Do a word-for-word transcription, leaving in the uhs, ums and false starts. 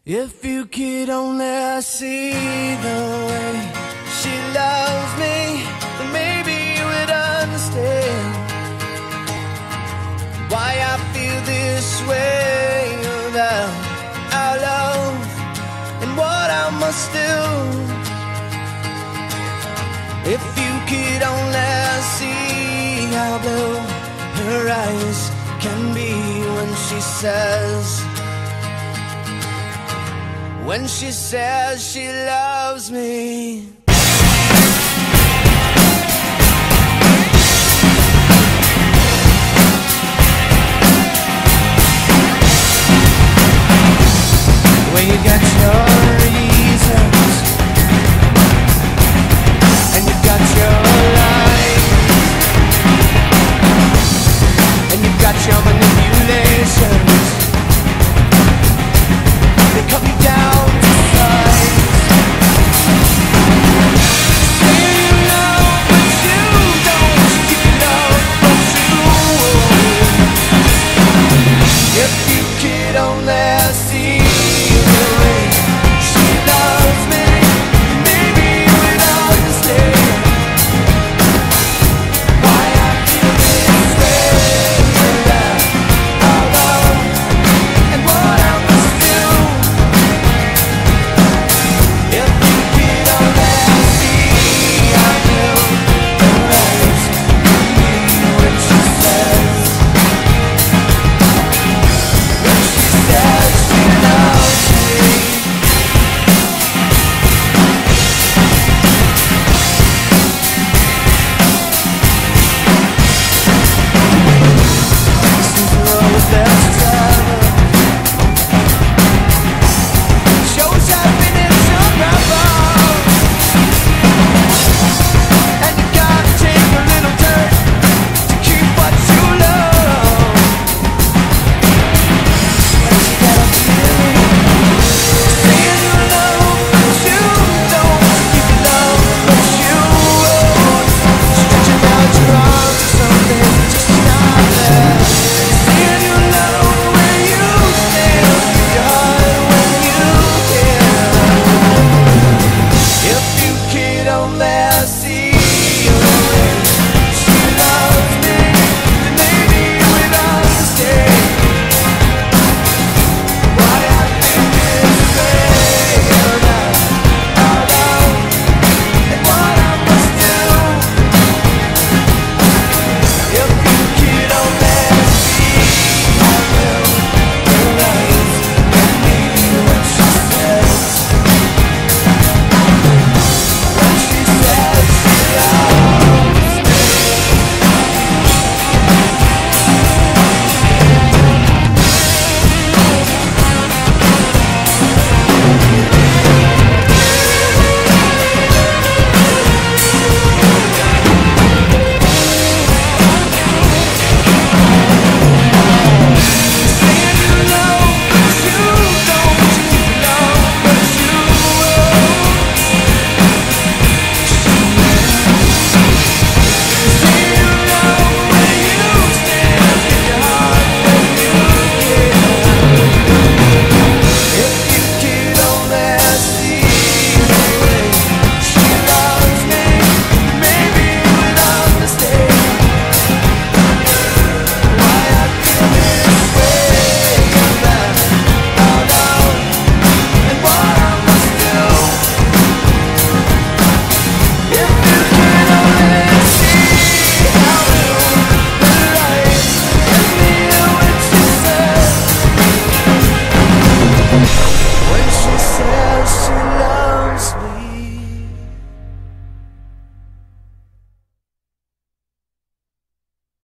If you could only see the way she loves me, then maybe you would understand why I feel this way about our love and what I must do. If you could only see how blue her eyes can be when she says When she says she loves me. When you got your reasons and you got your life and you got your manipulations, they cut me down to size. Say you know, but you don't. You know, but you won't. If you could only see